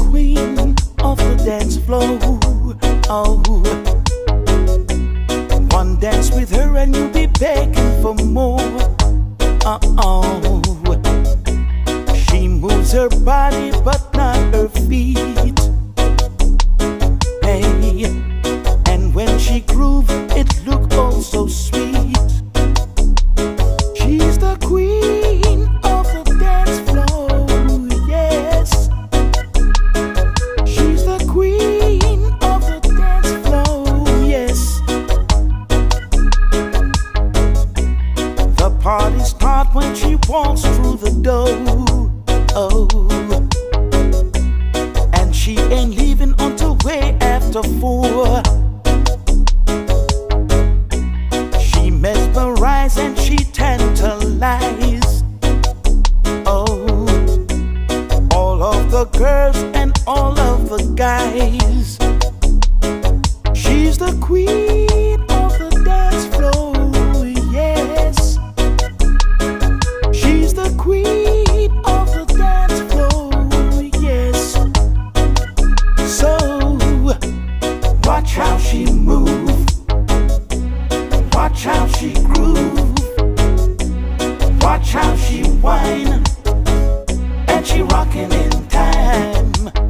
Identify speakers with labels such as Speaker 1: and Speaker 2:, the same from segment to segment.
Speaker 1: queen of the dance floor. Oh, one dance with her and you'll be begging for more. She moves her body but not her feet. Hey, and when she groove, it look oh so sweet. She's the queen of the dance floor, yes. She's the queen of the dance floor, yes. The party starts when she walks through the door. Oh, and she ain't leaving until way after 4. She mesmerizes and she tantalizes. Oh, all of the girls and all of the guys. She's the queen of the dance floor, yes. She's the queen of the dance floor, yes. So watch how she move, watch how she groove, watch how she whine, and she rockin' in time.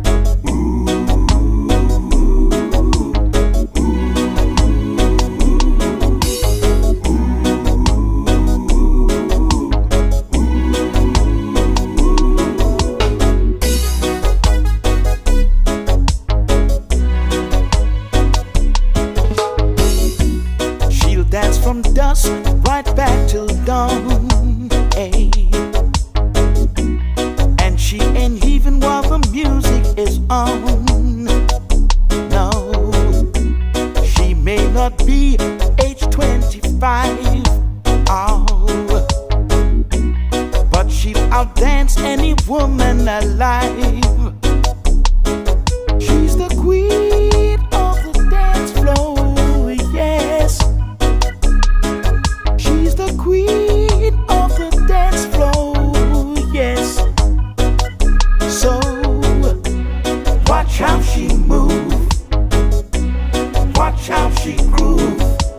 Speaker 1: Dance from dusk right back till dawn, hey. And she ain't leaving while the music is on. No, she may not be age 25, oh, but she'll outdance any woman alive. She's the queen of the dance floor, yes. She's the queen of the dance floor, yes. So watch how she move, watch how she groove,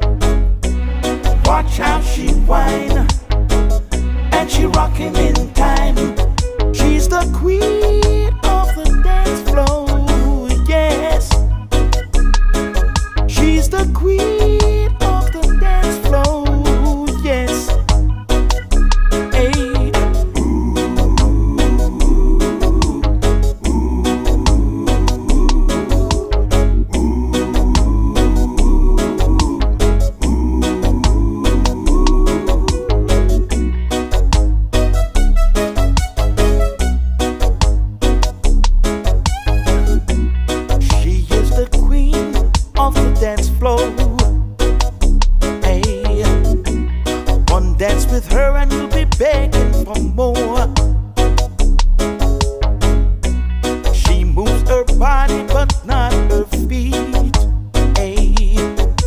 Speaker 1: watch how she whine, and she rockin' in time. She's the queen of the dance floor, yes. She's the queen of the dance floor, yes. Hey. She is the queen of the dance floor. Hey, one dance with her and you'll be begging for more. She moves her body but not her feet. Hey,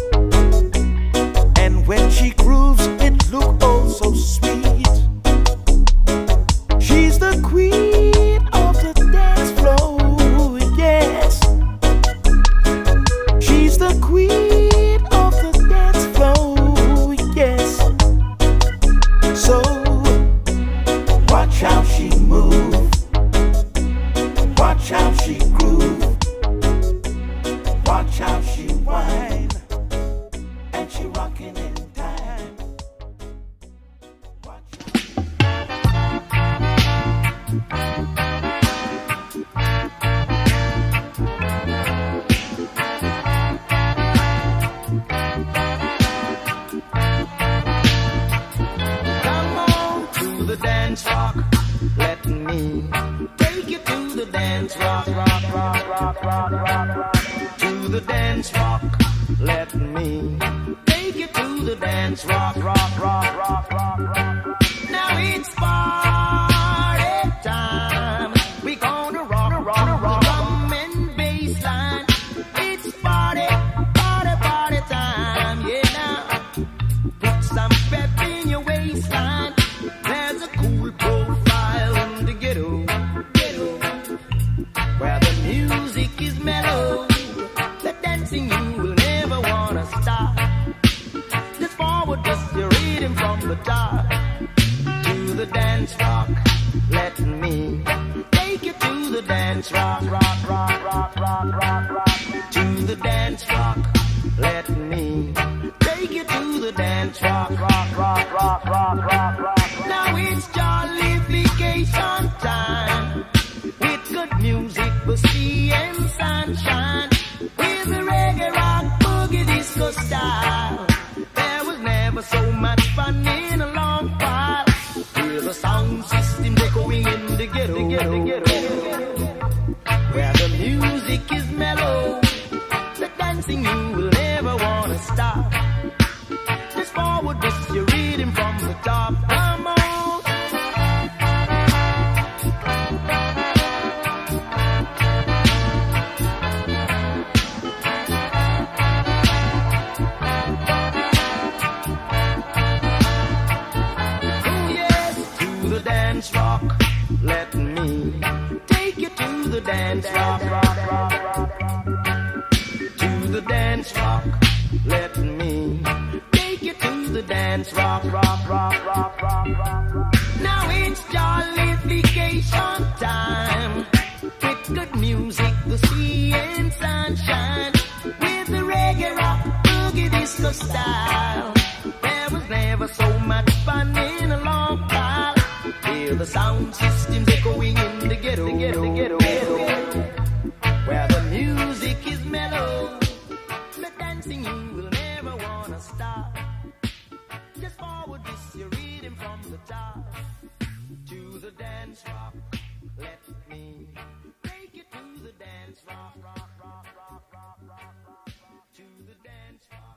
Speaker 1: and when she grooves, it look oh so sweet. She's the queen of the dance floor, yes. She's the queen of the dance floor, yes. So watch how she move, watch how she groove, watch how she whine, and she rockin' in time. Watch
Speaker 2: Come on to the dance rock, let me take you to the dance rock, rock, rock, rock, rock, rock, rock. To the dance rock, let me take you to the dance rock, rock, rock, rock, rock, rock. Now it's party time. We gonna rock, rock, rock, drum and bass line. It's party, party, party time. Yeah, now put some pep in your waistline. There's a cool profile in the ghetto, ghetto, where the dance rock, rock, rock, rock, rock, rock, rock. To the dance rock, let me take you to the dance rock, rock, rock, rock, rock, rock, rock. Now it's jollification time with good music, pussy and sunshine. With the reggae rock boogie disco style, there was never so much fun in a long while. Hear the sound system echoing in the ghetto, where the music is mellow, the dancing you will never wanna stop. Just forward this, you're reading from the top. Come on. Dance rock, let me take you to the dance rock, rock, rock, rock. To the dance rock, let me take you to the dance rock, rock, rock, rock, rock, rock. Now it's jollification time with good music, the sea and sunshine. With the reggae rock boogie disco style, there was never so much fun in a long while. Hear the sound systems echoing in the ghetto, where the music is mellow, the dancing you will never wanna stop. Just forward this, you're reading from the top. To the dance rock, let me take you to the dance rock, rock, rock, rock, rock, rock, rock, rock. To the dance rock.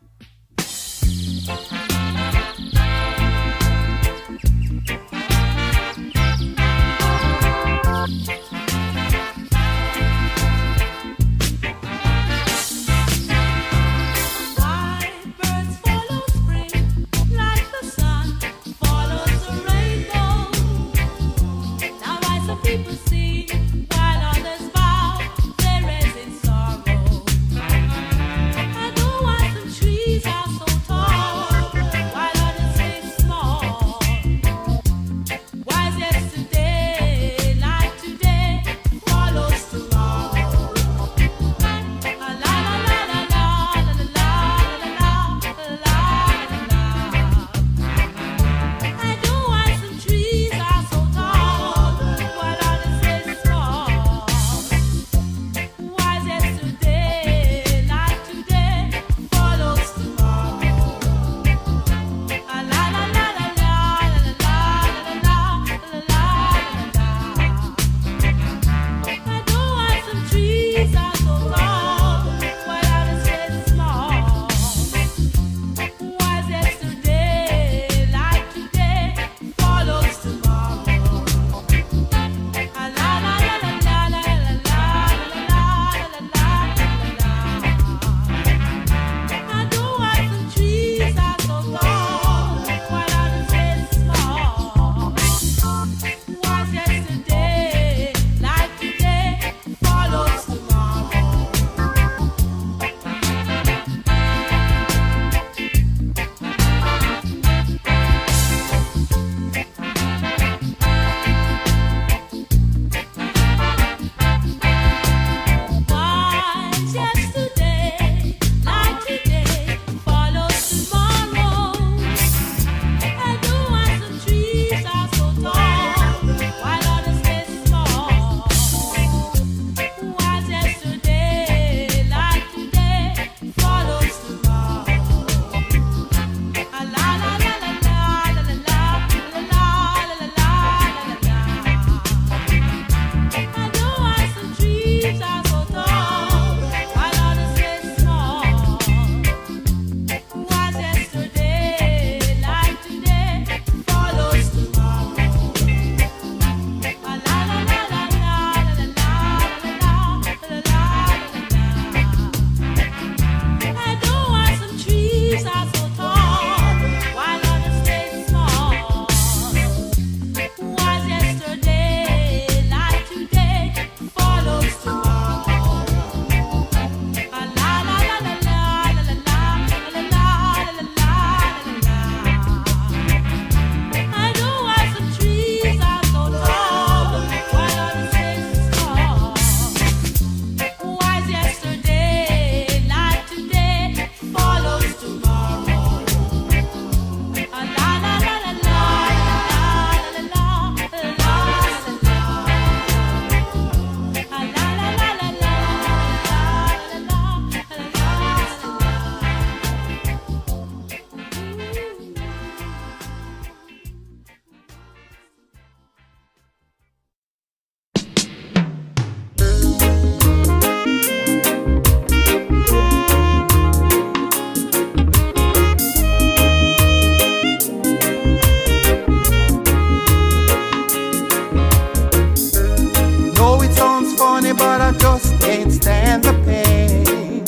Speaker 1: just can't stand the pain.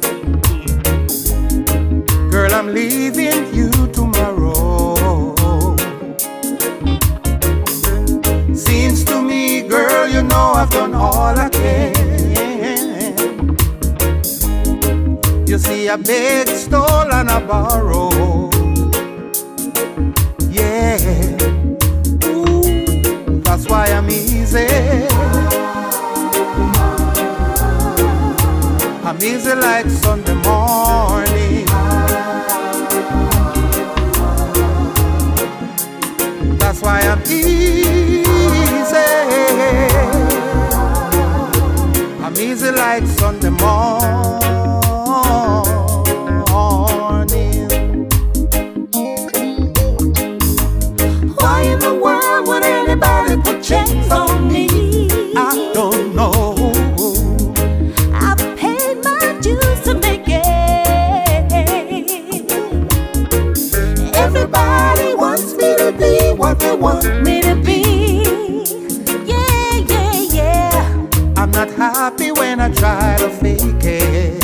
Speaker 1: Girl, I'm leaving you tomorrow. Seems to me, girl, you know I've done all I can. You see, I begged, stole, and I borrowed. Yeah, ooh, that's why I'm easy. I'm easy like Sunday morning. That's why I'm easy. I'm easy like Sunday morning.
Speaker 2: Why in the world would anybody put chains on me?
Speaker 1: I don't know.
Speaker 2: I've paid my dues to make it. Everybody wants me to be what they want me to be. Yeah, yeah, yeah.
Speaker 1: I'm not happy when I try to fake it.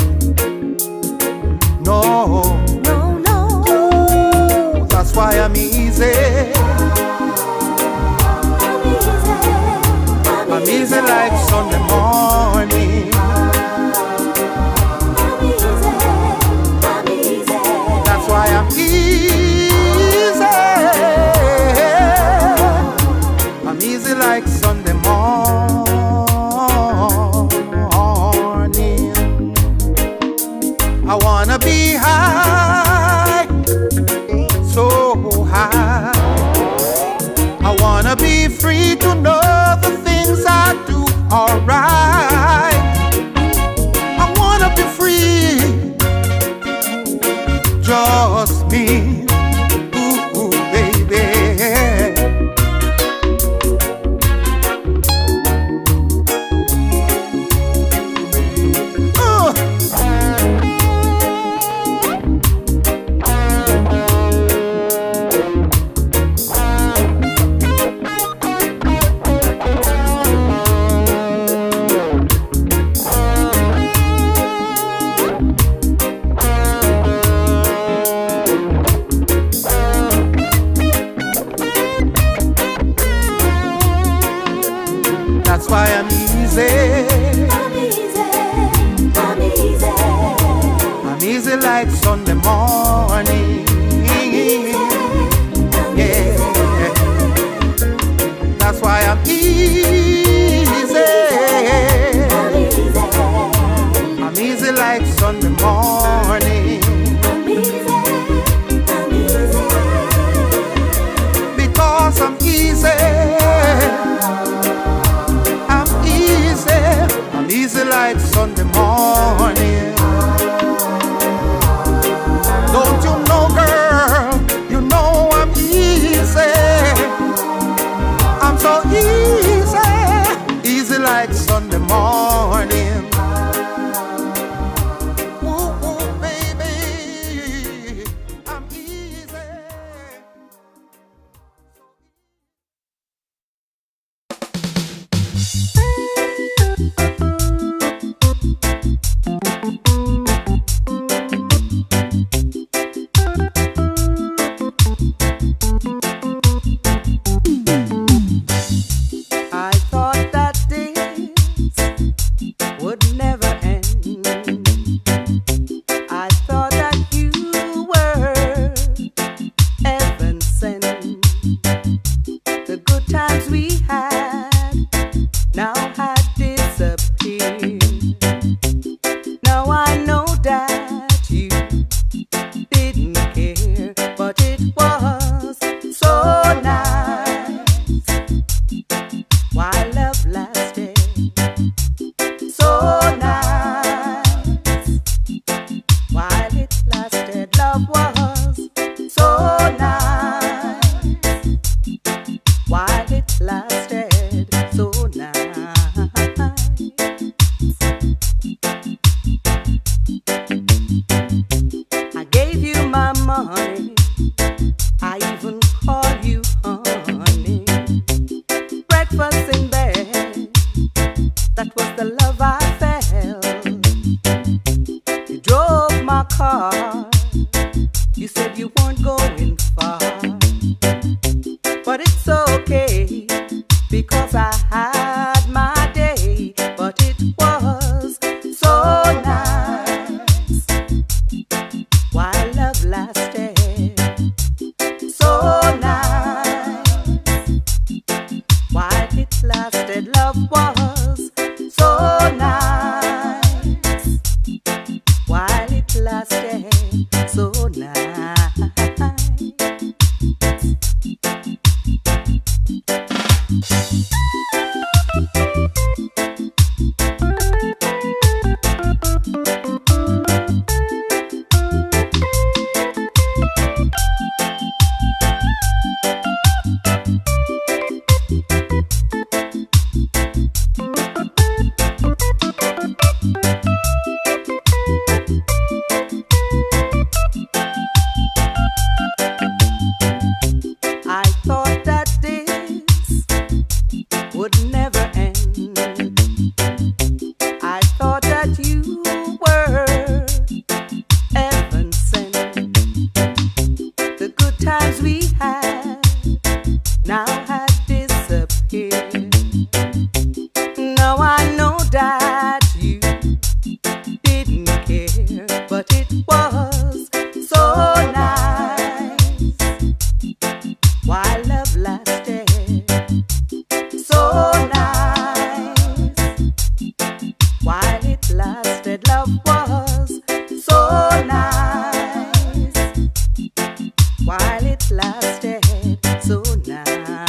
Speaker 1: No,
Speaker 2: No, no.
Speaker 1: ooh, that's why I'm easy. I'm easy like Sunday morning. That's why I'm easy. I'm easy like Sunday morning. I wanna be high, so high. I wanna be free to know the things I do alright. I wanna be free, just me, ooh, baby. That's why I'm easy.
Speaker 2: I'm easy. I'm easy.
Speaker 1: I'm easy like Sunday morning. Yeah, that's why I'm easy.
Speaker 2: I'm easy.
Speaker 1: I'm easy like Sunday morning.
Speaker 2: I'm easy. I'm easy.
Speaker 1: Because I'm easy. I'm easy like Sunday morning. Don't you know, girl? You know I'm easy. I'm so easy, easy like Sunday morning. Ooh, ooh, baby, I'm easy.
Speaker 3: car. You said you weren't going far, but it's okay because I had my day. But it was so nice while love lasted. So nice while it lasted. Love was so nice while it lasted. So nice. I thought that this would never end. I thought that you were heaven sent. The good times we had now had disappeared. Now I know that you didn't care, but it was so nice while love lasted. So nice while it lasted. Love was so nice while it lasted. So nice.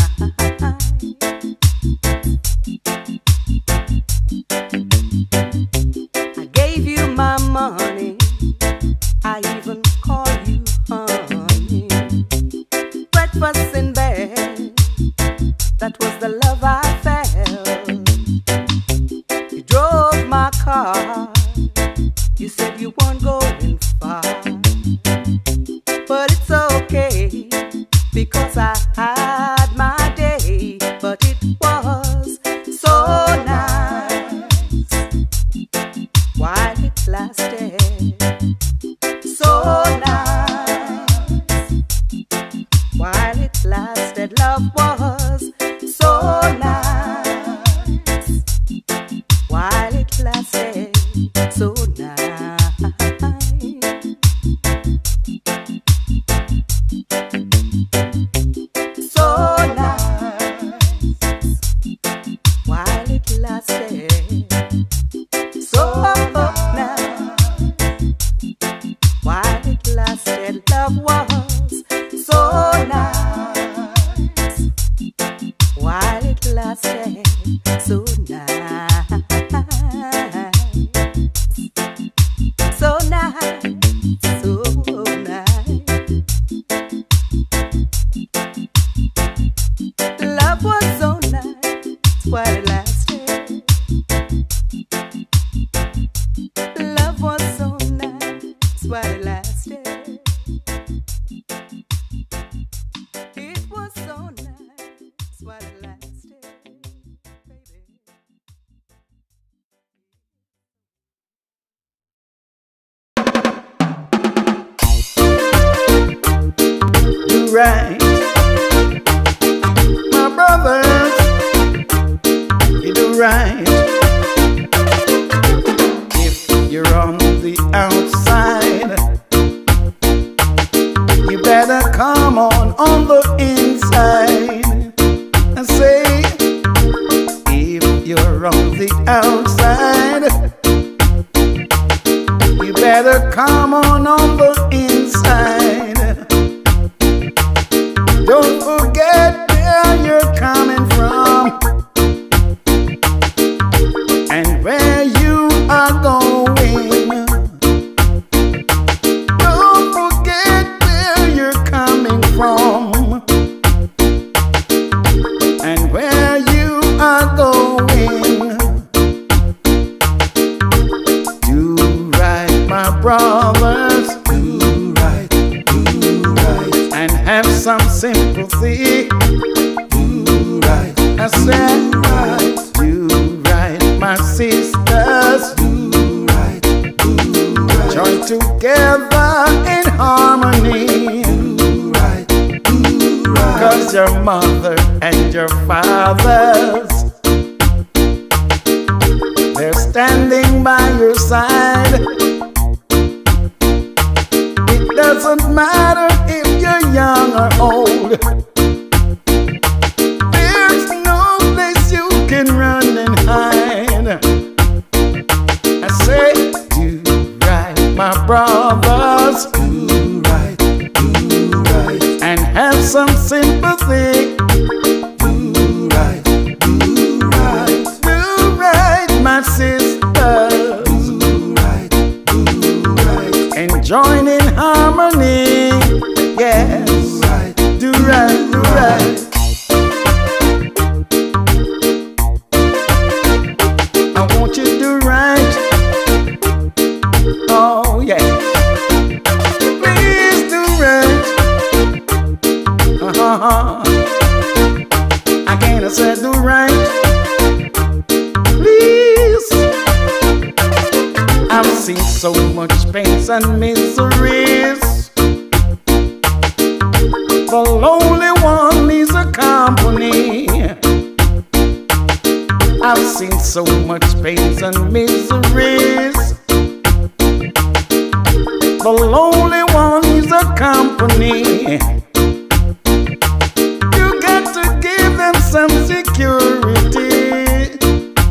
Speaker 3: I gave you my money, I even called you honey. Breakfast in bed, that was the love I felt. You drove my car, you said you weren't going far, but it's okay because I had my day. But it was so nice while it lasted. So nice while it lasted. Love was so nice while it lasted. So nice. So nice while it lasted. So nice while it lasted. Love was so nice while it lasted. So nice. So nice. So nice. Love was so nice while it lasted. Love was so nice while it lasted. It was so nice while it lasted, baby.
Speaker 1: Do right, my brothers, you do right. If you're on the outside, you better come on the inside. And say, if you're on the outside, you better come on the inside. Don't forget where you're coming from and where you are going. Don't forget where you're coming from and where you are going. Do right, my brothers. Do right, and have some sympathy. Do right, I said right. Do right, my sisters. Do right, join together in harmony. Cause your mother and your fathers, they're standing by your side. It doesn't matter if you're young or old. There's no place you can run and hide. I say, do right, my brothers. Do right, and have some sympathy. Do right, my sisters. Do right, and join in harmony. Yes, do right, do right. I want you to do right. Oh yeah, please do right. Again I said do right. Please. I've seen so much pains and miseries. The lonely one needs a company. I've seen so much pains and miseries. The lonely one needs a company. You got to give them some security.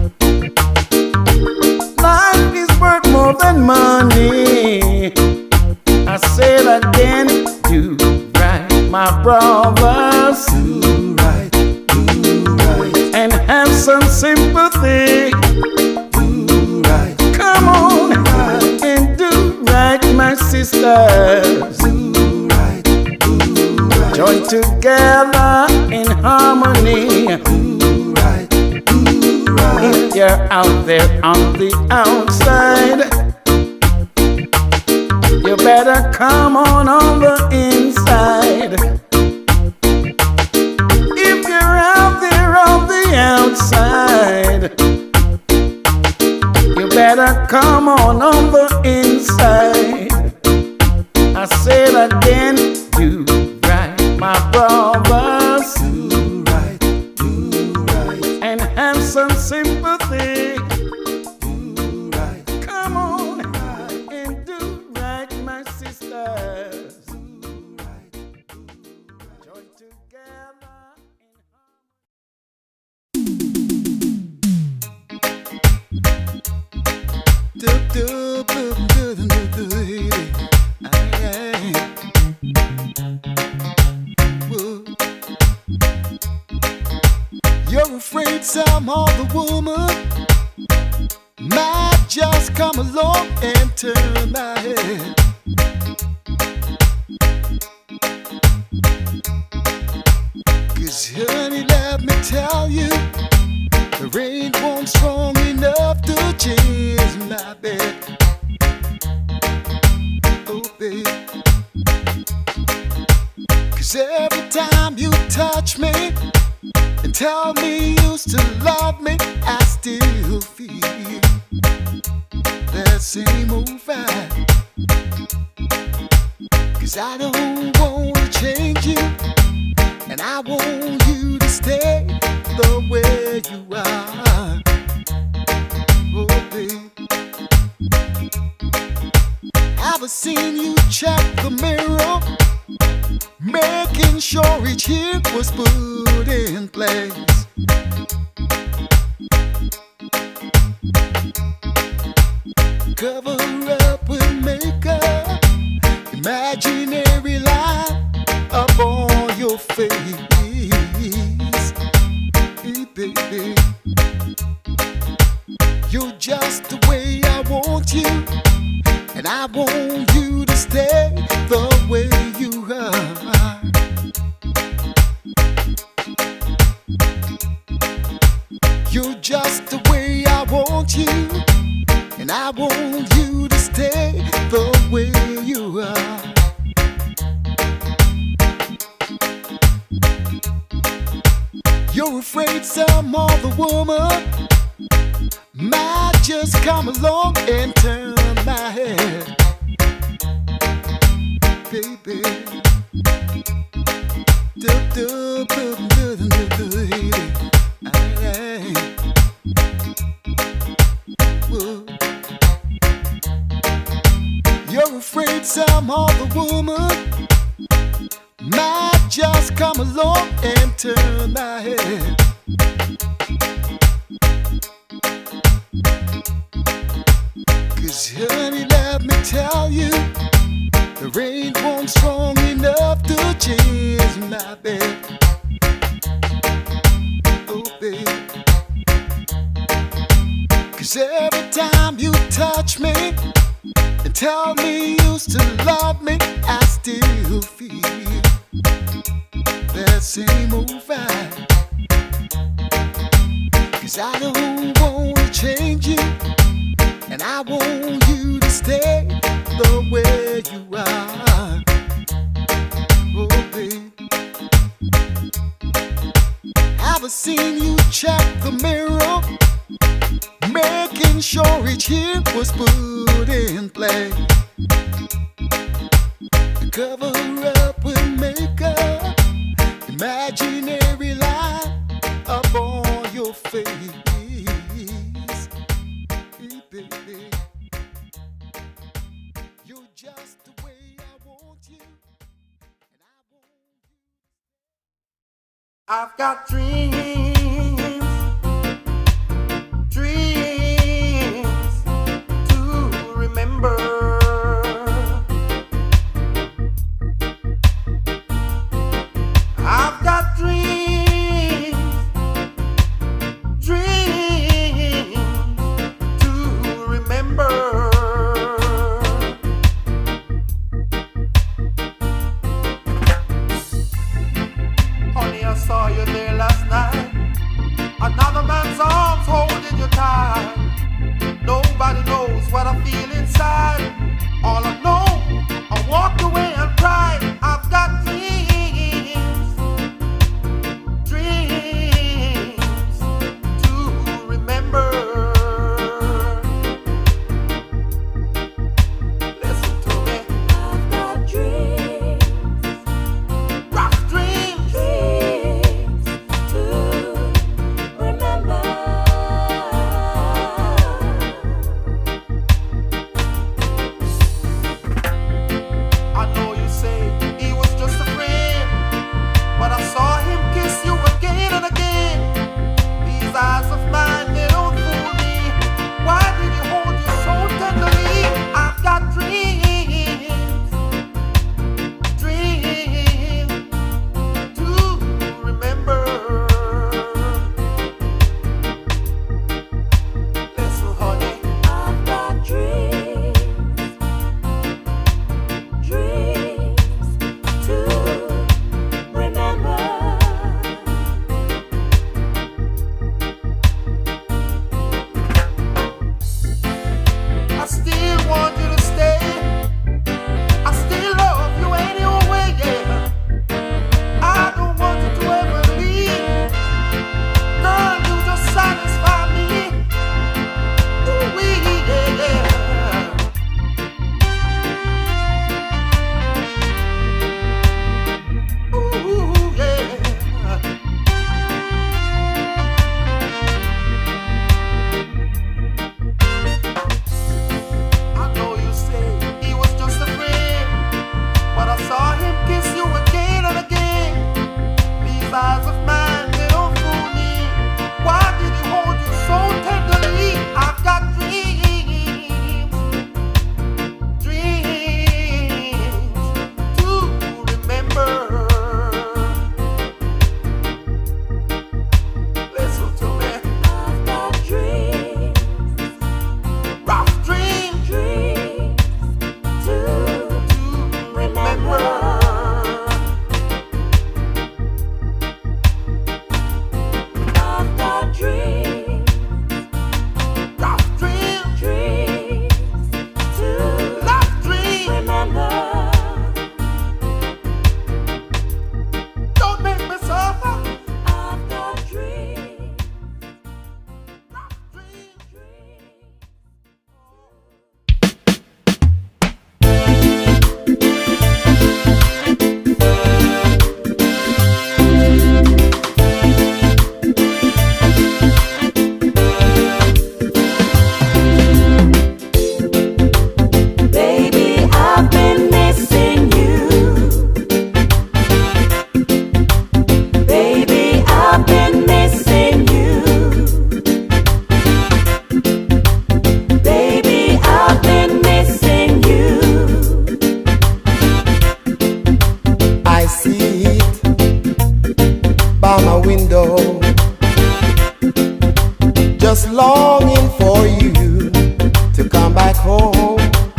Speaker 1: Life is worth more than money. I say it again, do right, my brothers. Do right, and have some sympathy. Do right, come on, and do right, my sisters. Do right, join together in harmony. Do right, if you're out there on the outside, you better come on the inside. If you're out there on the outside, you better come on the inside. I say it again, do right, my brothers. Do right, and have some sympathy. Do right, come on, and do right, my sisters. Do right, join together.
Speaker 4: You're afraid some other woman might just come along and turn my head. Cause honey, let me tell you, there ain't one strong enough to change my bed. Oh babe, cause every time you touch me and tell me you still love me, I still feel that same old vibe. Cause I don't wanna change you, and I want you to stay the way you are. Oh babe, I've seen you check the mirror, making sure each hair was put in place. Cover up with makeup, imaginary line up on your face. Hey baby, you're just the way I want you, and I want you to stay the way you are. You're just the way I want you, and I want you to stay the way you are. You're afraid some other woman might just come along and turn my head. baby. You're afraid some other woman might just come along and turn my head. Cause honey, let me tell you, there ain't one strong enough to change my bed. Oh baby, cause every time you touch me and tell me you still love me, I still feel that same old vibe. Cause I don't wanna change you, and I want you to stay the way you are. Oh babe, have I seen you check the mirror, making sure each hit was put in play? Cover up with makeup, imaginary line up on your face. Hey, baby, you're just the way I want you, and I want you.
Speaker 1: I've got dreams, dreams to remember. I've got dreams, dreams to remember. Honey, I saw you there last night. Another man's arms holding you tight. Nobody knows what I feel inside. All I know, I walked away and cried. I've got dreams, dreams to remember. Listen to me.
Speaker 5: I've got dreams,
Speaker 1: Rough dreams,
Speaker 5: dreams to remember.
Speaker 1: I know you say he was just a friend, but I saw him kiss you again and again. These eyes of mine, they don't fool me. Why did he hold you so tenderly? I've got dreams, dreams to remember. Listen, honey,
Speaker 5: I've got dreams, dreams to remember.
Speaker 1: I still want you to stay. I still love you anyway, yeah. I don't want you to ever leave. Girl, you just satisfy me. Ooh-wee, yeah. Ooh, yeah. home.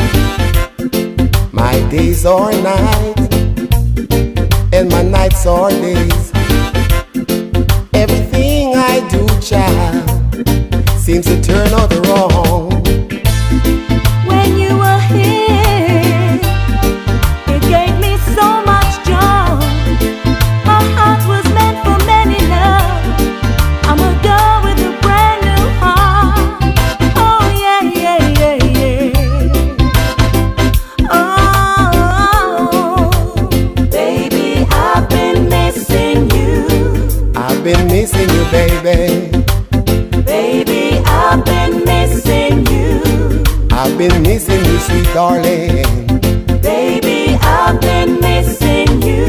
Speaker 1: My days are nights, and my nights are days. Everything I do, child, seems to turn out wrong.
Speaker 5: When you were here, it gave me so much joy. My heart was meant for many love. I'm a girl with a brand new heart. Oh yeah, yeah, yeah, yeah. Oh, baby, I've been missing you.
Speaker 1: I've been missing you, baby.
Speaker 5: Baby, I've been missing you.
Speaker 1: I've been missing you, sweet darling.
Speaker 5: Baby, I've been missing you.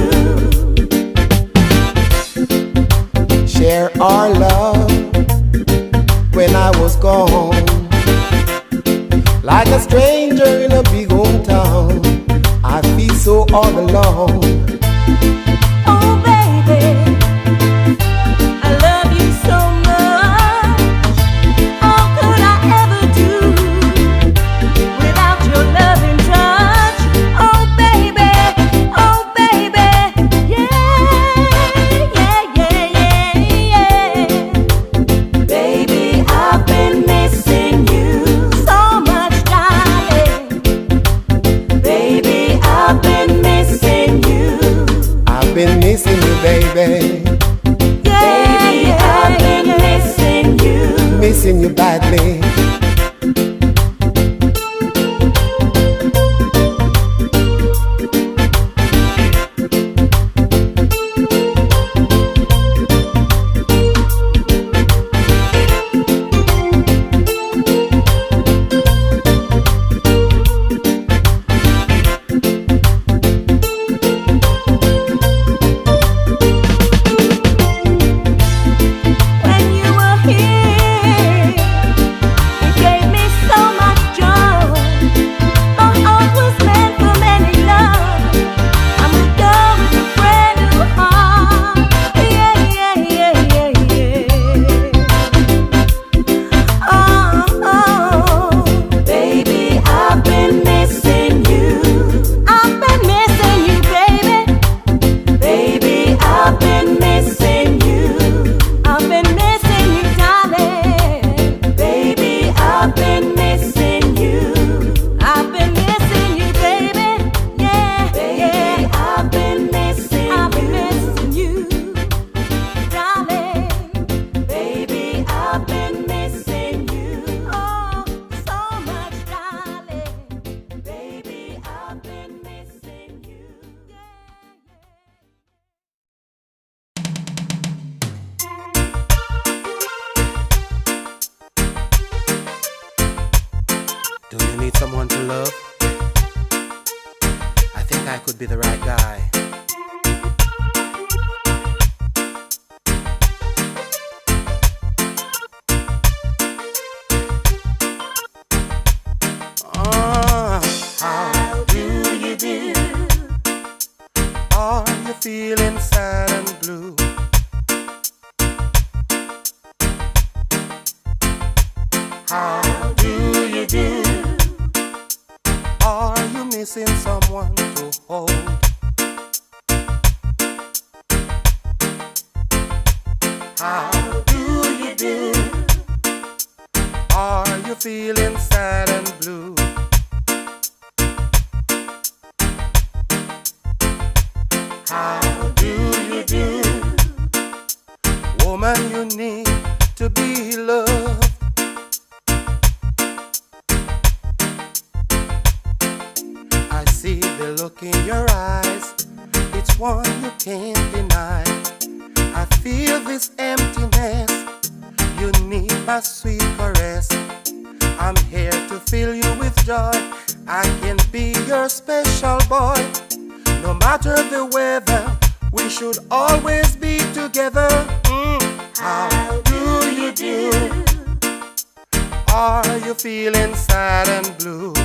Speaker 1: Share our love when I was gone. Like a stranger in a big old town, I feel so all alone.
Speaker 5: Oh, baby, I love you so much. How could I ever do without your loving touch? Oh, baby, yeah, yeah, yeah, yeah, yeah. Baby, I've been missing you so much, darling. Baby, I've been missing you.
Speaker 1: I've been missing you, baby.
Speaker 5: Baby, I've been missing you.
Speaker 1: Missing you badly.
Speaker 5: When you were here, it gave me so much joy. My heart was meant for many love. I'm a girl with a brand new heart. Yeah, yeah, yeah, yeah, yeah. Oh, baby, I've been missing you. I've been missing you, baby. Baby, I've been missing you. I've been missing you, darling. Baby, I've been missing you. I've been missing you, baby. Yeah, yeah. I've been missing you, darling. Baby, I've been missing you. Oh, so much, darling. Baby, I've been missing you.
Speaker 1: Do you need someone to love? I think I could be the right guy. How do you do? Are you feeling sad and blue? How do you do? Are you missing someone to hold? How do you do? Are you feeling sad and blue? How do you do? Woman, you need to be loved. I see the look in your eyes, it's one you can't deny. I feel this emptiness, you need my sweet caress. I'm here to fill you with joy, I can be your special boy. No matter the weather, we should always be together. How do you do? Are you feeling sad and blue?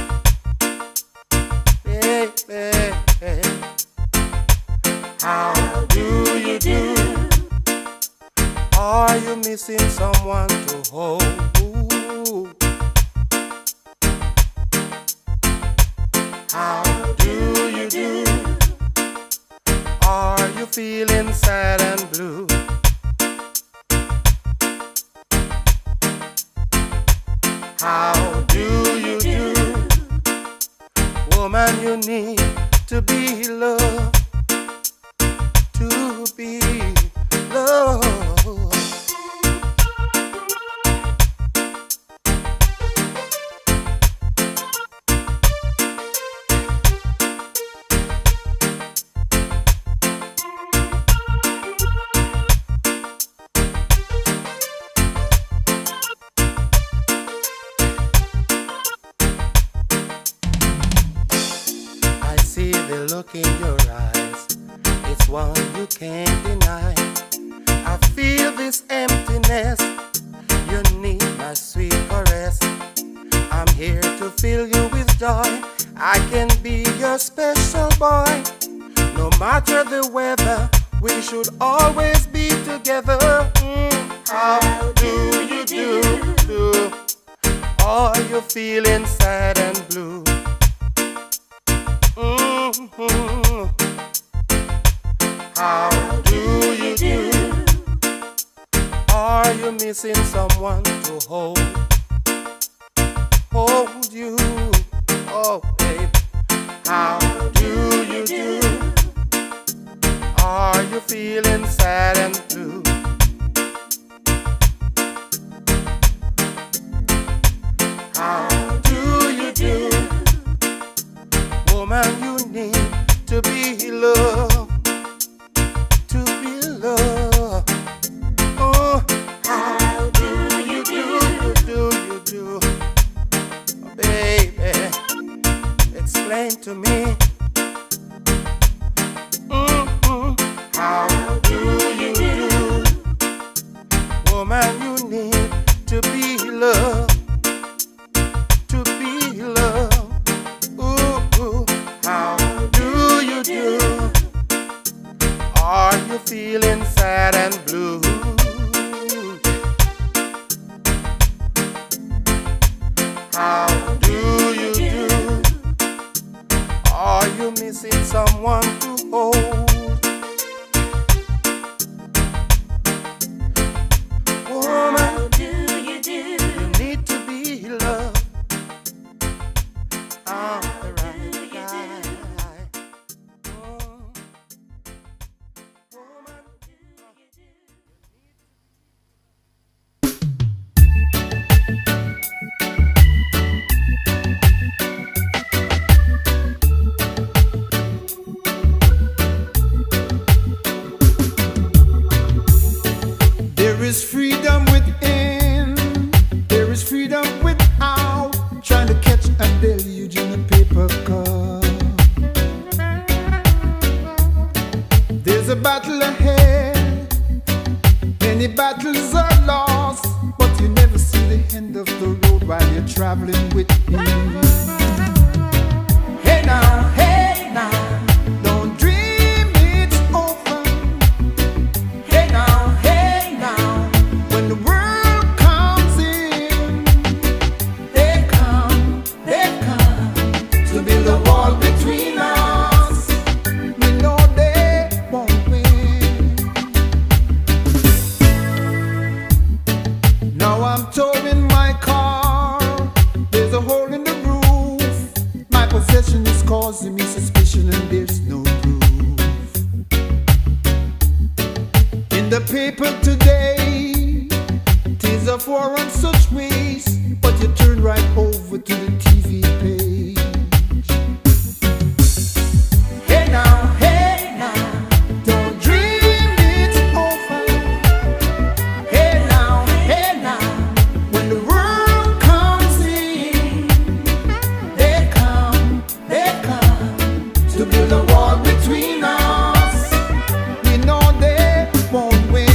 Speaker 1: Baby, how do you do? Are you missing someone to hold? How do you do? Are you feeling sad and blue? How do you do? Woman, you need to be loved, to be loved. The look in your eyes, it's one you can't deny. I feel this emptiness, you need my sweet caress. I'm here to fill you with joy, I can be your special boy. No matter the weather, we should always be together. How do you do? Are you feeling sad and blue? How do you do? Are you missing someone to hold you? Oh, babe, how do you do? Are you feeling sad and blue? How do you do? Woman, you need to be loved, to be loved. Oh, how do you do? Oh, baby, explain to me. How do you do? Woman, you need to be loved, to be loved. How do you do? Are you feeling sad and blue? How do you do? Are you missing someone to hold? Woman, how do you do? You need to be loved. I'm the right guy.
Speaker 4: There is freedom within, there is freedom without. Trying to catch a deluge in a paper cup. There's a battle ahead, many battles are lost, but you never see the end of the road while you're traveling with me. Hey now, don't dream it's over. Hey now, when the world comes in, they come to build a wall between us. We know they won't win. Now I'm towing my car, there's a hole in the roof. My possession is causing me suspicion and there's no proof. In the paper today, tis a war on such ways, but you turn right over to the TV page. Hey now, don't dream it's over. Hey now, when the world comes in, they come to build a wall between us. We know they won't win.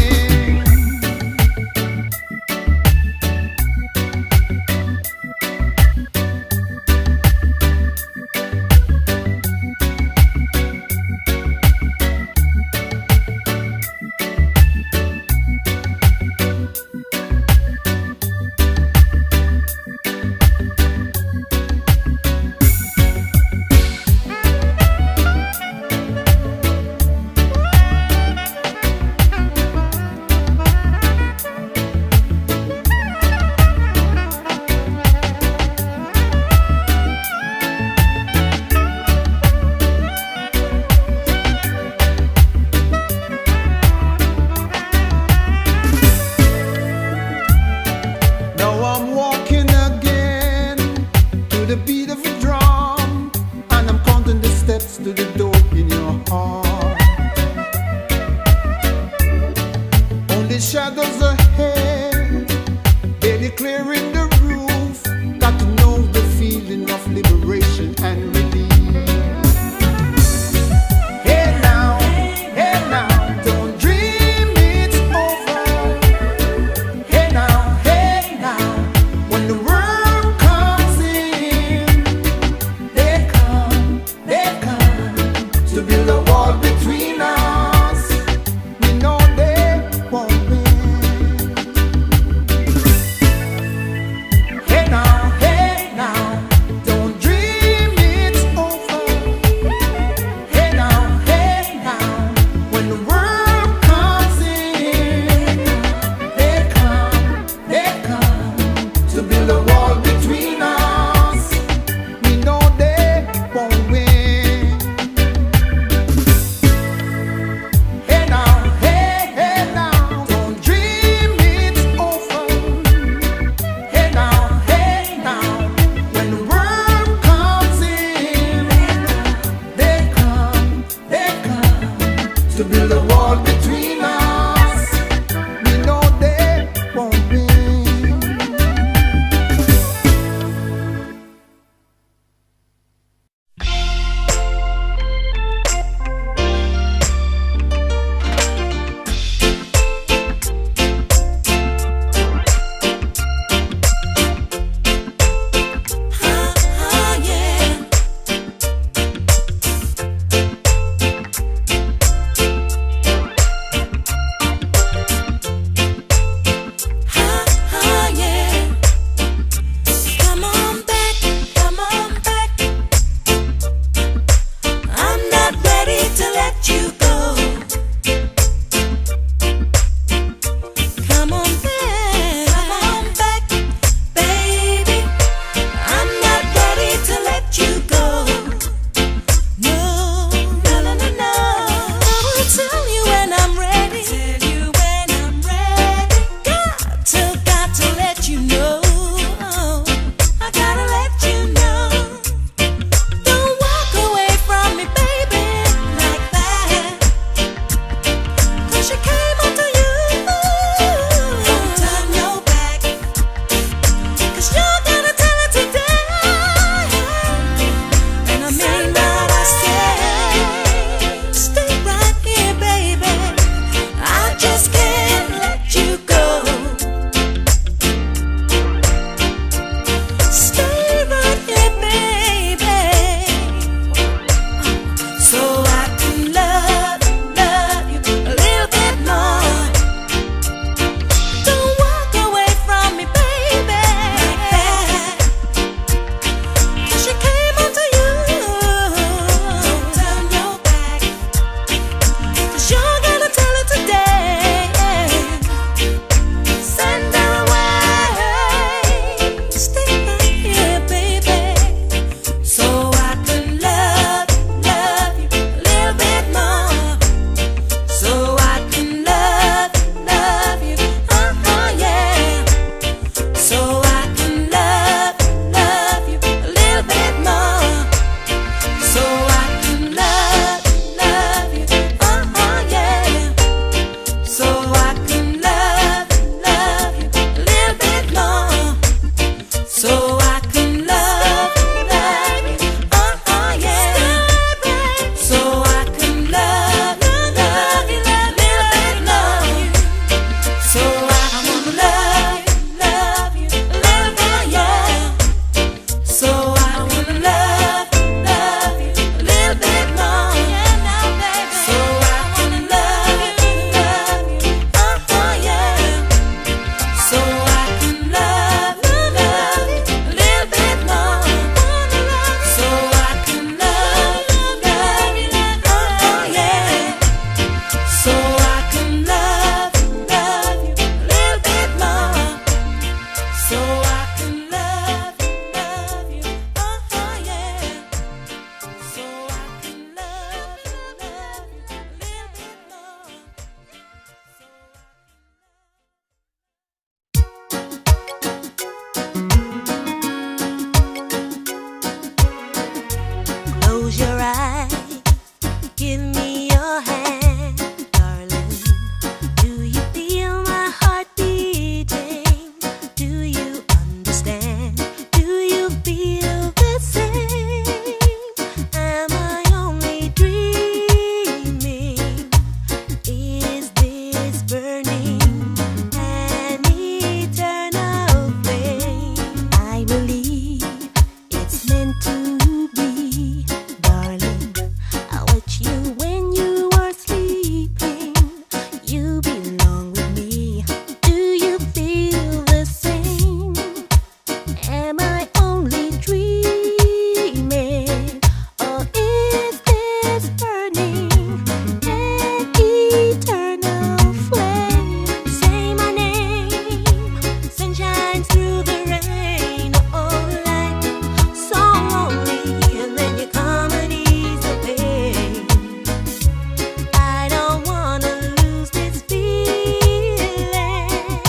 Speaker 5: Close your eyes, give me your hand, darling. Do you feel my heart beating? Do you understand? Do you feel the same? Am I only dreaming? Is this burning an eternal flame? I believe it's meant to be, darling. I'll watch you when you are sleeping. You belong with me. Do you feel the same? Am I only dreaming? Or is this burning an eternal flame? Say my name, sun shines through the rain. Oh, life so lonely, and then you come and ease the pain. I don't wanna lose this feeling.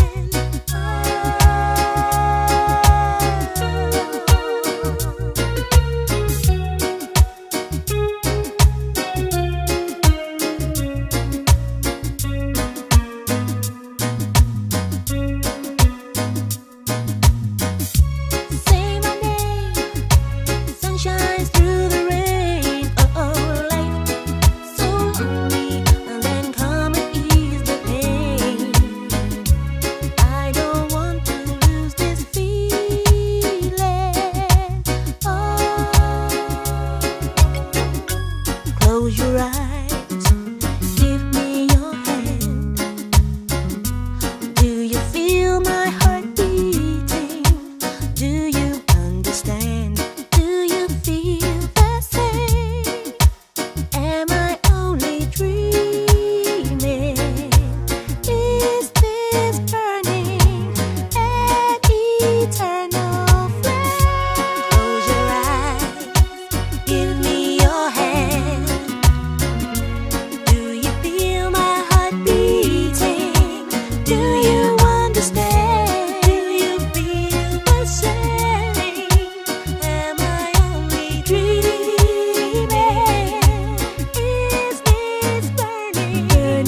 Speaker 5: Say my name, sun shines through the rain. Oh, life so lonely, and then come and ease the pain. I don't want to lose this feeling. Oh, close your eyes, give me your hand. Do you feel my heart beating? Do you understand? Do you feel the same? Am I only dreaming? Is this burning an eternal flame? Close your eyes, give me your hand. Do you feel my heart beating? Do you understand? Do you feel the same? Am I only dreaming? Is this burning an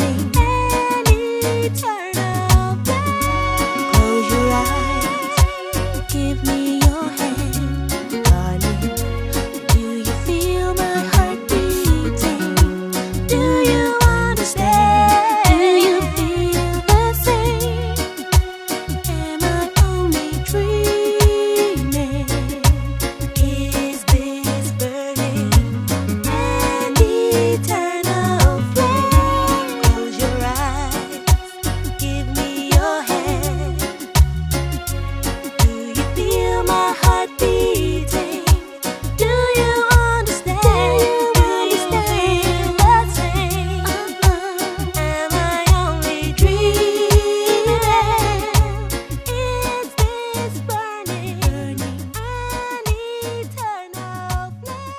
Speaker 5: eternal flame? Close your eyes, give me your hand, darling. Do you feel my heart beating? Do you understand? Do you feel the same? Am I only dreaming? Is this burning an eternal flame? Close your eyes, give me your hand. Do you feel my heart beating? Do you understand? Do you feel the same? Am I only dreaming? Is this burning an eternal flame?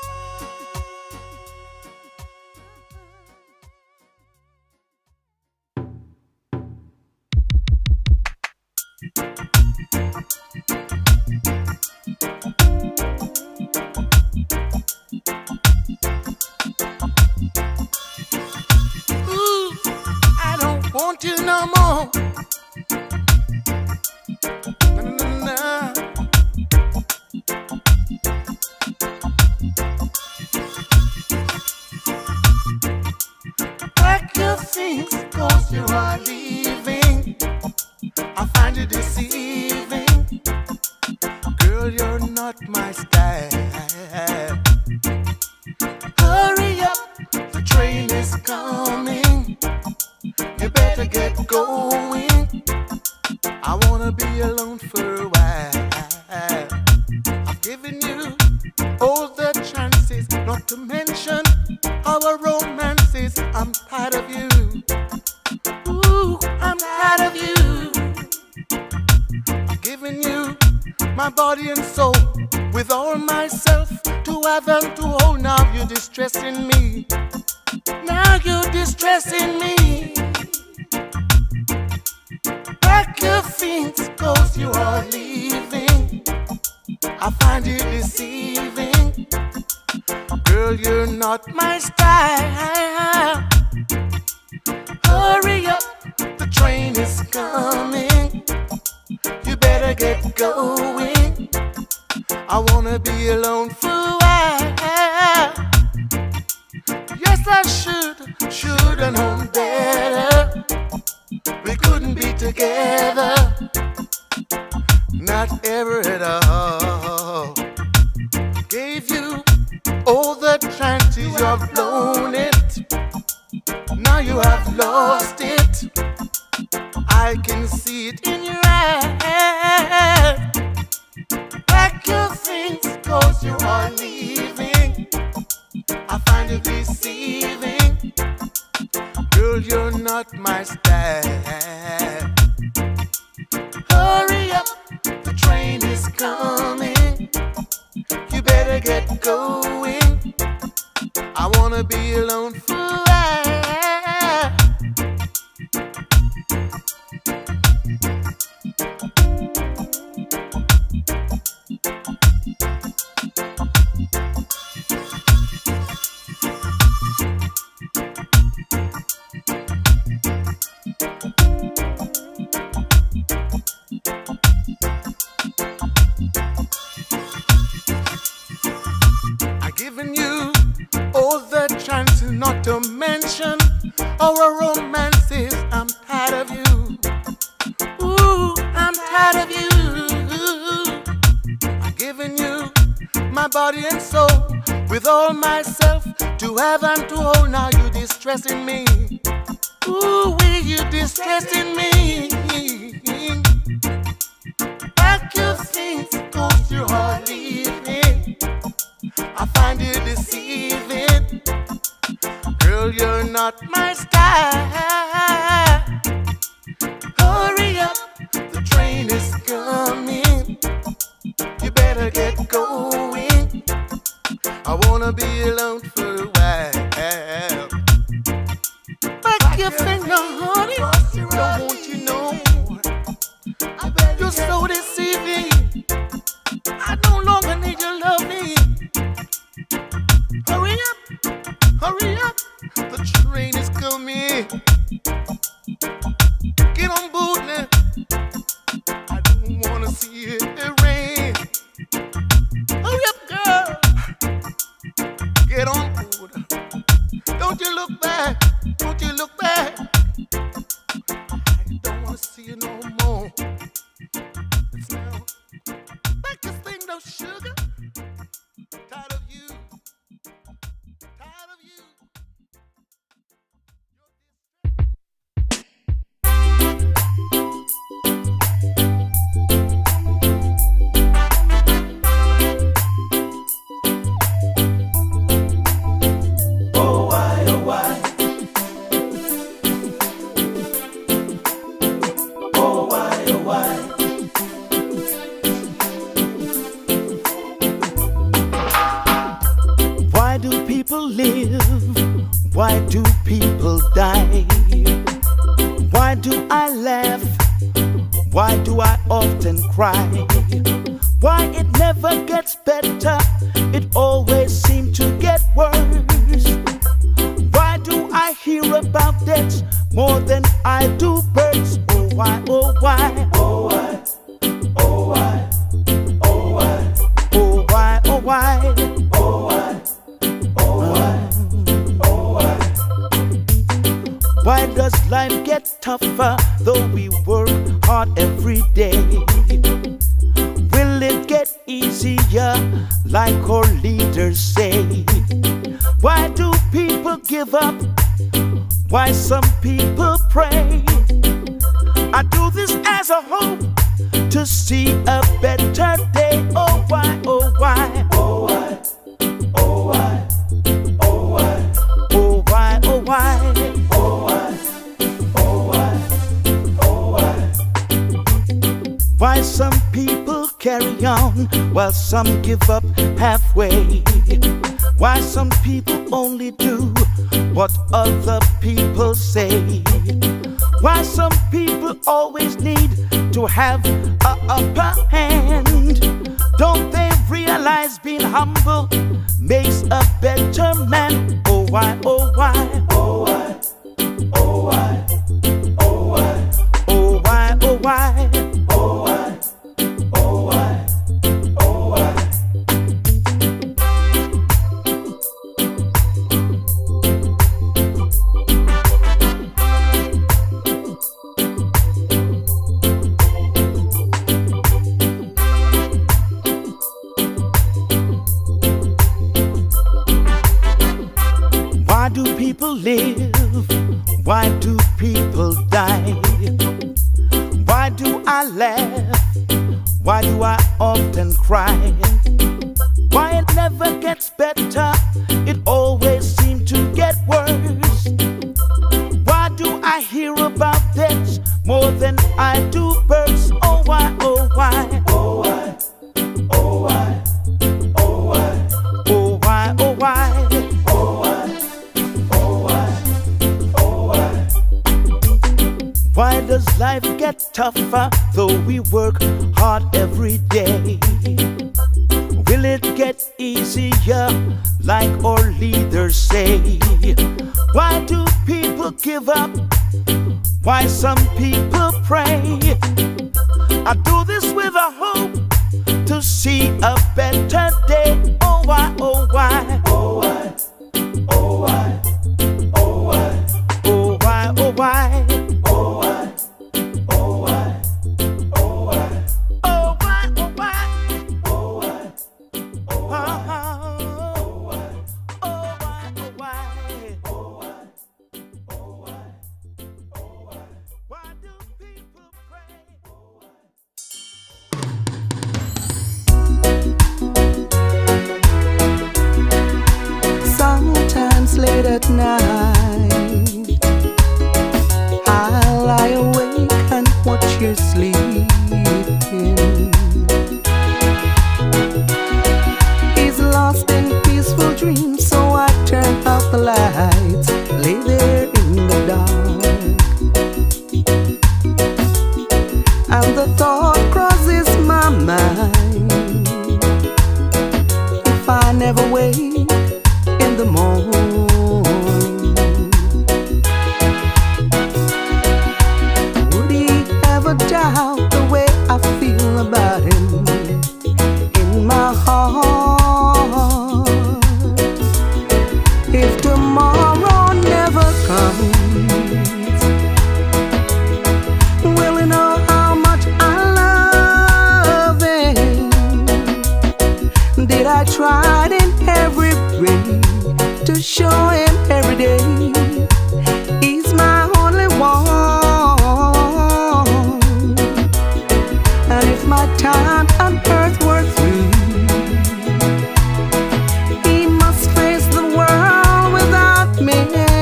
Speaker 1: Ooh, I don't want you no more. Na, na, na, na. Pack your things, 'cause you are leaving. I find you deceiving. Girl, you're not my style. Hurry up, the train is coming. You better get going. I wanna be alone for a while. I've given you all the chances, not to mention our romances. I'm tired of you. Ooh, I'm tired of you. I've given you my body and soul, with all myself to have and to hold. Now you're distressing me. Now you're distressing me. Pack your things, 'cause you are leaving. I find you deceiving. Girl, Girl, you're not my style. Hurry up, the train is coming. You better get going. I wanna be alone for a while. Yes, I should have known better. We couldn't be together, not ever at all. Gave you all the chances, you have blown it. Now you have lost it. I can see it in your eyes. Pack your things, 'cause you are leaving. I find it deceiving. Girl, you're not my style. Hurry up, the train is coming. You better get going. I wanna be alone for a while. Giving you all the chances, not to mention our romances. I'm tired of you. Ooh, I'm tired of you. I'm giving you my body and soul with all myself to have and to hold. Now you distressing me. Ooh, you distressing me. Pack your things, 'cause you are leaving. I find you deceiving. Girl, you're not my style. Hurry up, the train is coming. You better get going. I wanna be alone for a while. Pack your things, honey. Don't want you know. You're so deceiving. I no longer need your loving. Hurry up, the train is coming. Get on board now. I don't wanna see it rain. Hurry up, girl. Get on board. Don't you look back. Don't you look back. I don't wanna see you no more. It's now. Back this thing, no sugar. Tired of you. Tired of you.
Speaker 2: Oh why, oh why. Oh why, oh why.
Speaker 6: Why do people live? Why do people die? Why do I laugh? Why do I often cry? Why it never gets better? It always seems to get worse. Why do I hear about deaths more than I do birds? Oh why, oh why?
Speaker 2: Oh why, oh why, oh why,
Speaker 6: Oh why, oh why?
Speaker 2: oh why, oh why, oh why.
Speaker 6: Why does life get tougher though we work hard every day? Will it get easier like our leaders say? Why do people give up? Why some people pray? I do this as a hope to see a better day. Oh why, oh why?
Speaker 2: Oh why, oh why, oh why,
Speaker 6: Oh why, oh why?
Speaker 2: oh why, oh why, oh why.
Speaker 6: Why some people carry on while some give up halfway? Why some people only do what other people say? Why some people always need to have a upper hand? Don't they realize being humble makes a better man. Oh why, oh why, oh why, oh why, oh why, oh why, oh why, oh why, oh why, oh why. Why do people live? Why do people die? Why do I laugh? Why do I often cry? Why it never gets better? It always seems to get worse. Why do I hear about deaths more than I do births? Oh why, oh why, oh why, oh why, oh why, oh why, oh why. Why does life get tougher though we work hard every day? Will it get easier like our leaders say? Why do people give up? Why some people pray? I do this with a hope to see a better day. Oh why, oh why, oh why, oh why, oh why, oh why, oh why.
Speaker 3: Late at night, I lie awake and watch you sleeping. He's lost in peaceful dreams, so I turn out the lights, lay there in the dark, and the thought crosses my mind: if I never wake in the morning, doubt the way I feel about him in my heart. If tomorrow never comes, will he know how much I love him? Did I try in every way to show him every day he's my only one? My time on earth were through, he must face the world without me.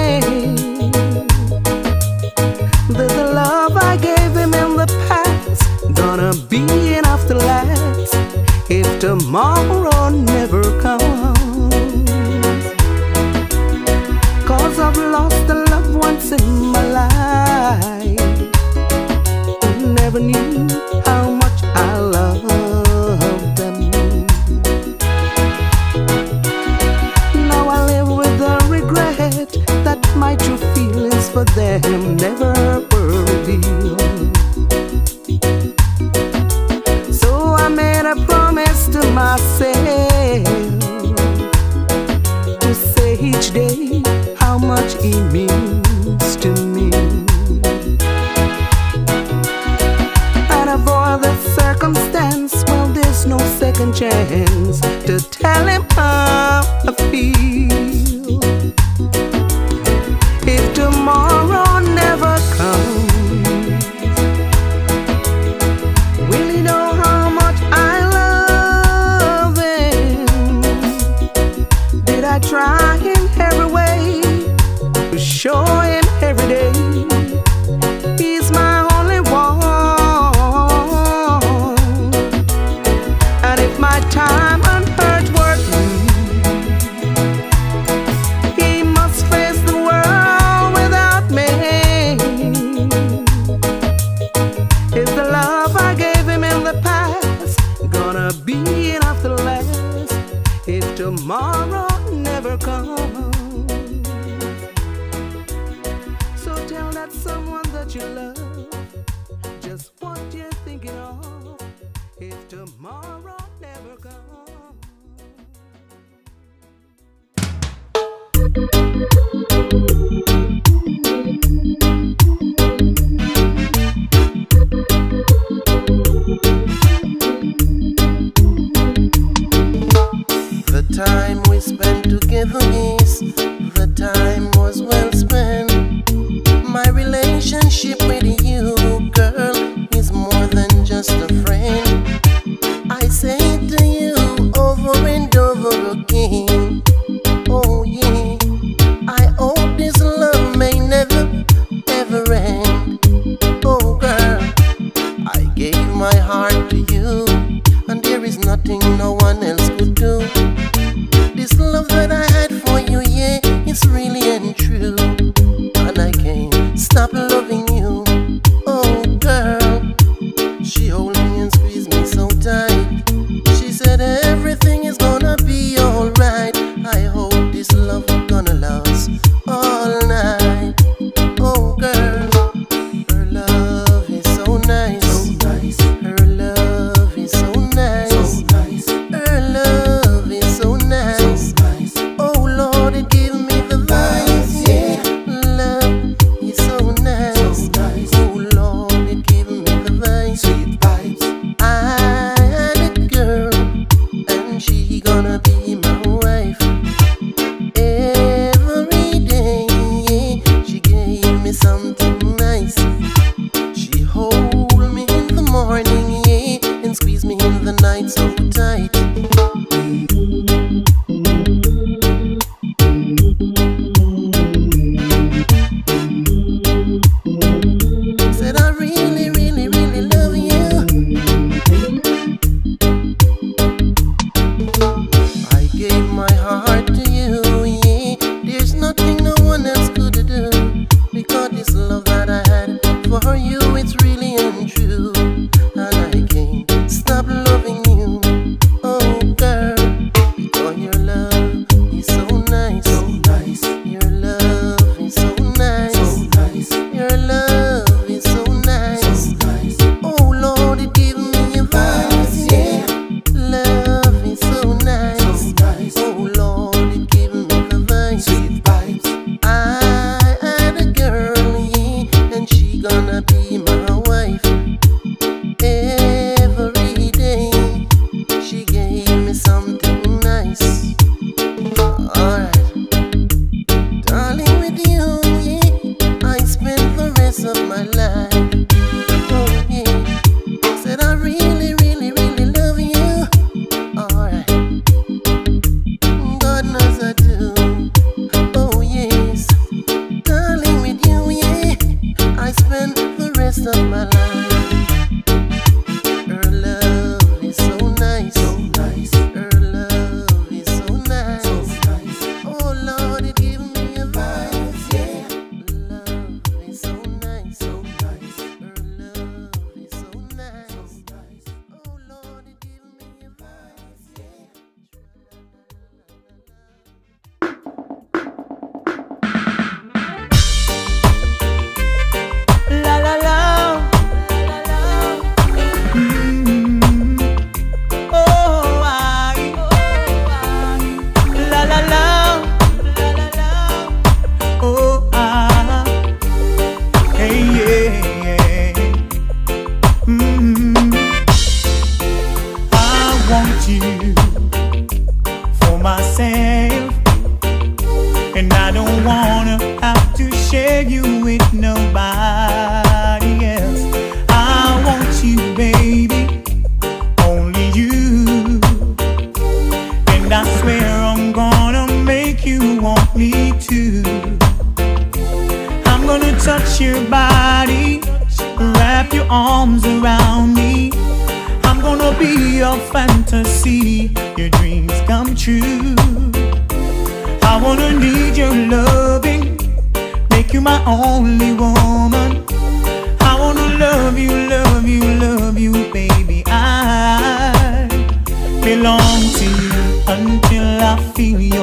Speaker 3: The love I gave him in the past gonna be enough to last if tomorrow never comes. 'Cause I've lost the loved ones in my life, never knew how much I love them. Now I live with the regret that my true feelings for them never were revealed. So I made a promise to myself to say each day how much he means to me, for the circumstance. Well, there's no second chance to tell him how I feel. If tomorrow never comes, will he know how much I love him? Did I try in every way to show him every day he's my only one? My time on earth were through, he must face the world without me. Is the love I gave him in the past gonna be enough to last if tomorrow tomorrow never comes. So tell that someone that you love just what you're thinking of if tomorrow never comes.
Speaker 7: The time we spent together is the time was well spent. My relationship with you, girl, is more than just a friend. I say to you over and over again, oh yeah, I hope this love may never ever end. Oh girl, I gave my heart to you, and there is nothing no one else could do. This love that I had for you, yeah, it's really and true, and I can't stop loving you. Oh girl, she hold me and squeeze me so tight. She said everything is gonna be alright. I hope this love gonna last all night. Oh girl, her love is so nice, so nice. Her love is so nice, so nice. Her love is so nice, so nice. Oh Lord, it give me the vibes, yeah. Love is so nice, so nice. Oh Lord, it give me the vibes, sweet vibes. I had a girl, and she gonna be my wife. Every day, yeah, she gave me something nice. She hold me in the morning, yeah, and squeeze me in the night so tight. Said I really, really, really love you. I gave my heart to you, yeah. There's nothing no one else could do, because this love that I had for you, it's really untrue, and I can't stop loving you. Oh girl, because your love is so nice, so nice. Your love is so nice, so nice. Your love is so nice, so nice. Oh Lord, it give me a vibes, yeah. Love is so nice, so nice. Oh Lord, it give me the vibes, sweet vibes. I had a girl, yeah, and she gonna be my wife. Every day she gave me something nice. Alright, darling, with you, yeah, I spend the rest of my life. Oh yeah, said I really, really, really love you. Alright, God knows I do. Oh yes, darling, with you, yeah, I spend the rest of my life. Her love is so nice, so nice. Her love is so nice, so nice. Oh Lord, it give me a vibes, yeah. Love is so nice, so nice. Her love is so nice, so nice. Oh Lord, it give me a vibes, yeah.
Speaker 6: La la la. Oh, I. La la la. Oh, ah. Hey, yeah. I want you for myself, and I don't wanna have to share you with nobody else. I want you, baby, only you, and I swear I'm gonna make you want me too. I'm gonna touch your body, wrap your arms around me. I'm gonna be your fantasy, your dreams come true. I wanna need your loving, make you my only woman. I wanna love you, love you, love you, baby. I belong to you until I feel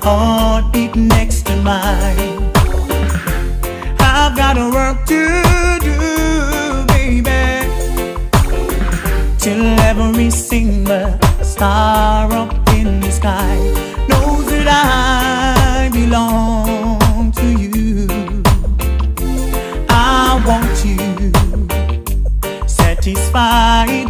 Speaker 6: heartbeat next to mine. I've got a work to do, baby, till every single star up in the sky knows that I belong to you. I want you satisfied.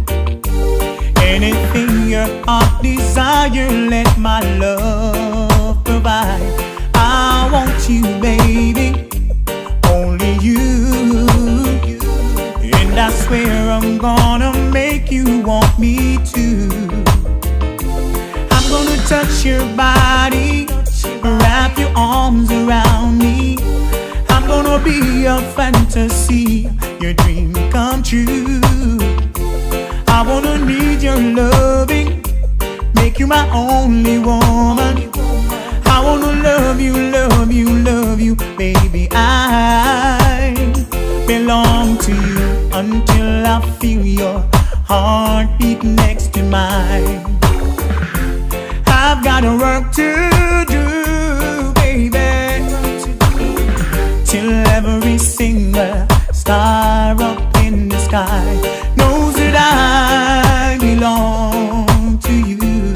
Speaker 6: Anything your heart desire, let my love provide. I want you, baby, only you. And I swear I'm gonna make you want me too. I'm gonna touch your body, wrap your arms around me. I'm gonna be a fantasy, your dream come true. I wanna need your loving, make you my only woman. I wanna love you, love you, love you, baby. I belong to you until I feel your heartbeat next to mine. I've got a work to do, baby, till every single star up in the sky knows that I belong to you.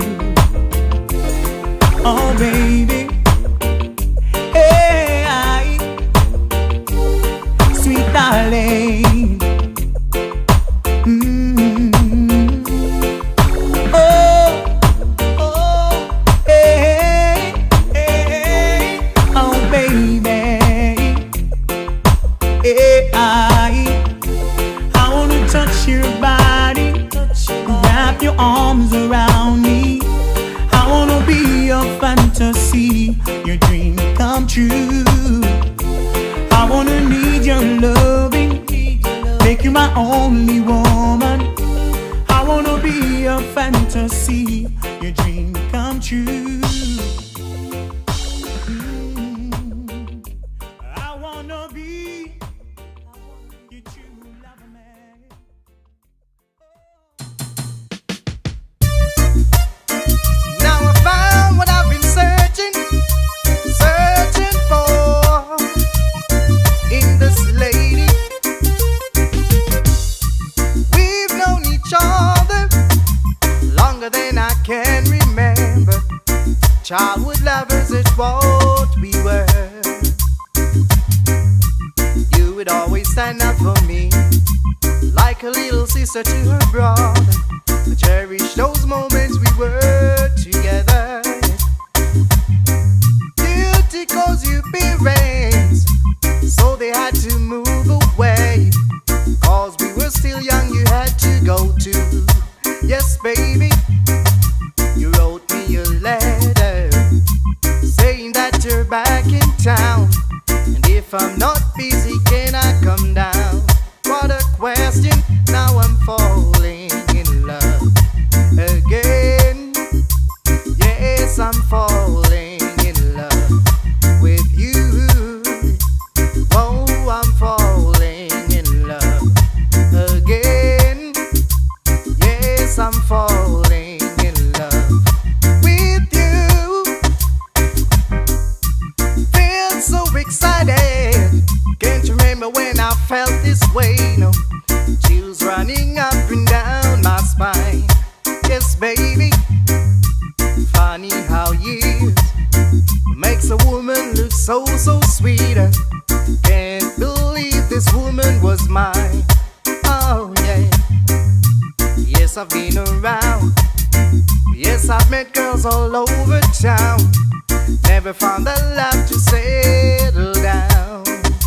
Speaker 6: Oh, baby, hey, sweet darling. Arms around me, I wanna be a fantasy, your dream come true. I wanna need your loving, make you my only woman. I wanna be a fantasy, your dream come true. I wanna be your true lover, man.
Speaker 1: What I've been searching for in this lady. We've known each other longer than I can remember. Childhood lovers is what we were. You would always stand up for me, like a little sister to her brother. I cherish those moments we were together. Guilty cause you parents, so they had to move away. Cause we were still young, you had to go too. Yes, baby, you wrote me a letter saying that you're back in town. And if I'm not busy, can I come down? What a question, now I'm falling in love again. Yes, I'm falling in love with you. Oh, I'm falling in love again. Yes, I'm falling in love with you. Feel so excited, can't remember when I felt this way, no. Chills running up and down my spine. Yes, baby, funny how years makes a woman look so, so sweet. Can't believe this woman was mine. Oh, yeah. Yes, I've been around. Yes, I've met girls all over town. Never found that love to settle down.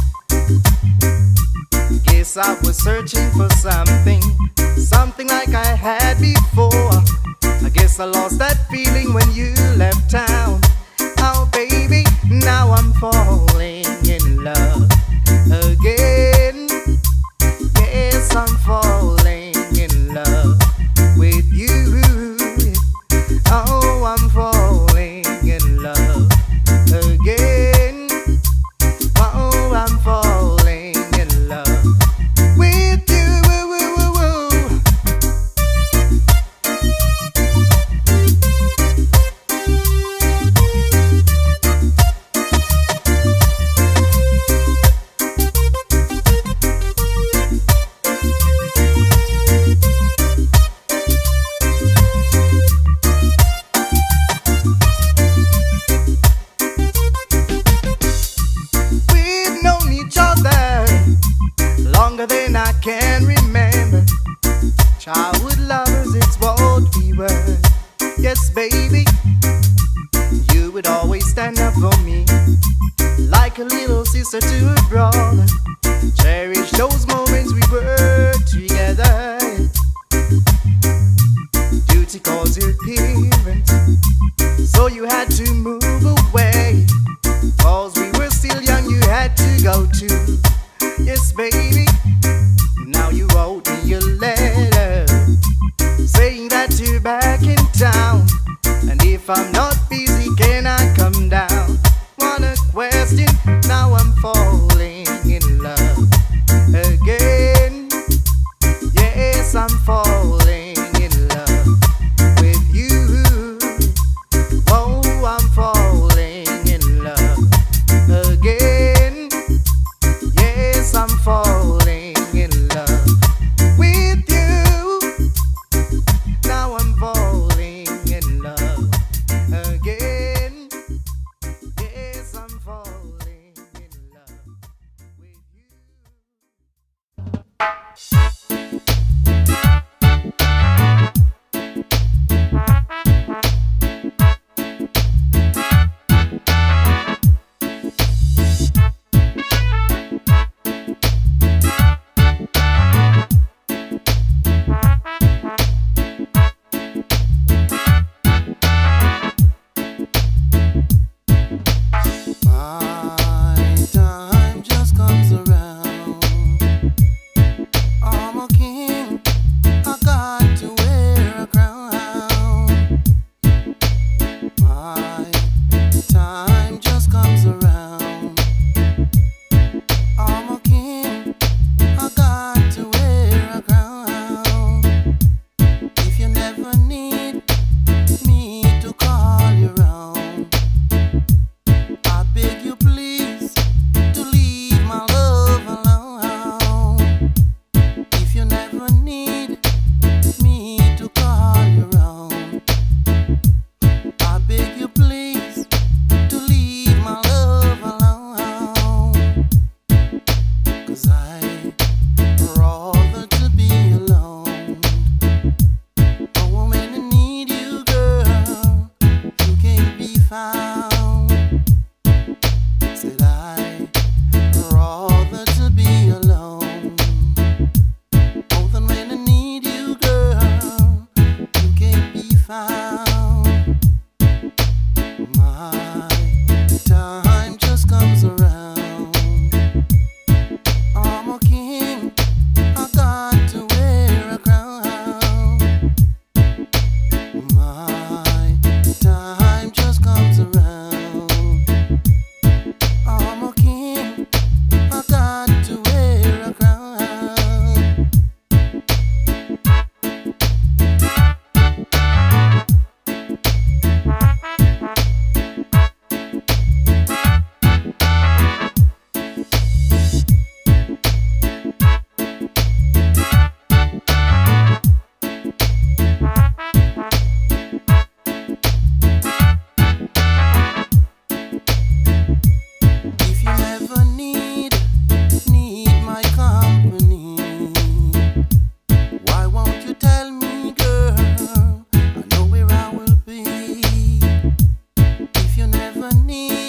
Speaker 1: Guess I was searching for something like I had before. I guess I lost that feeling when you left town. Oh, baby, now I'm falling in love again. Yes, I'm falling in love with you. Oh, I'm falling in love again. Oh, I'm falling in love with you. sister to her brother. Cherish those moments we were together. Duty calls your parents, so you had to move away. Cause we were still young, you had to go too. Yes, baby, now you wrote me a letter saying that you're back in town. And if I'm not busy, can I come down? What a question, now I'm falling in love again. Yes, I'm falling in love with you. Oh, I'm falling in love again. Yes, I'm falling in love with you. Now I'm falling in love again. Yes, I'm falling in love with you.
Speaker 7: My time just comes around. I'm a king, I got to wear a crown. My time just comes around. I'm a king, I got to wear a crown. If you never need me to call you round, I beg you please to leave my love alone. If you never need me to call you round, I beg you please to leave my love alone. 'Cause I rather to be alone. Oh, when I need you, girl, you can't be found. Said I rather to be alone. Oh, than when I need you, girl, you can't be found. My time just comes around. I'm a king, I got to wear a crown. My time just comes around. I'm a king, I got to wear a crown. If you never need my company, why won't you tell me, girl? I know where I will be. If you never need